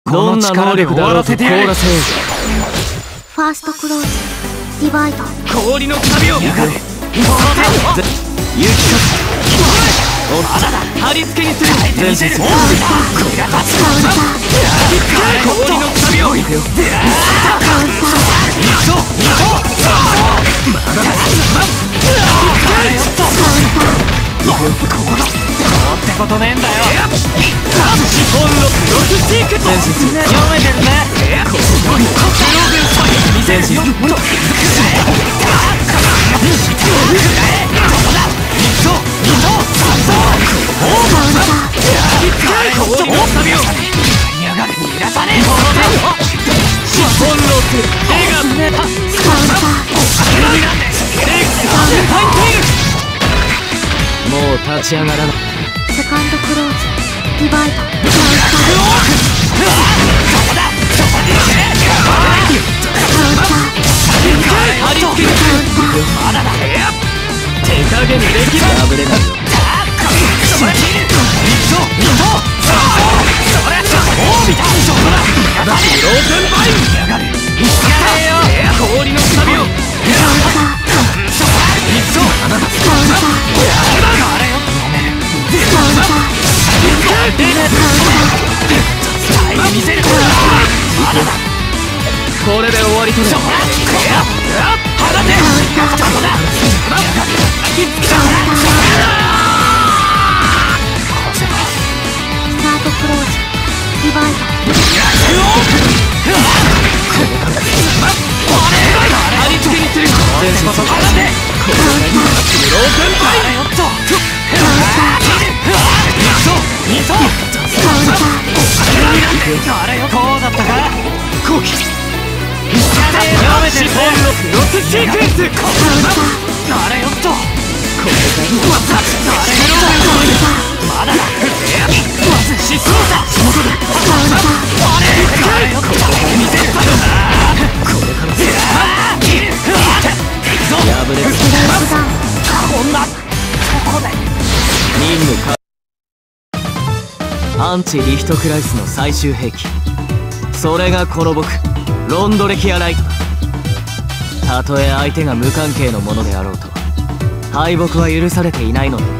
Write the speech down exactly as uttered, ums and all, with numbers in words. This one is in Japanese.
どんな能力だろうと凍らせよう。 ファーストクローズディバイド。 氷の壁を雪か貼り付けにする。全身氷の壁をってことねえんだよ。本のクロスシーク全身読めてるね。全身もう立ち上がらない。 セカンドクローズディバイド。 手加減できる。破れないよ。氷のサビをこれで終わりとなる。 スタートクローズディバイド。 貼り付けにする。全身そこでブロークンパイ。こうだったか。後期やめてるね。クロスシークエンス。あれよっと。まだだ。失踪だ。あれよっと。見せる。これから破れる。こんなとこで任務か。アンチリヒトクライスの最終兵器、それがこの僕ロンドレキアライトだ。たとえ相手が無関係のものであろうと敗北は許されていないのだ。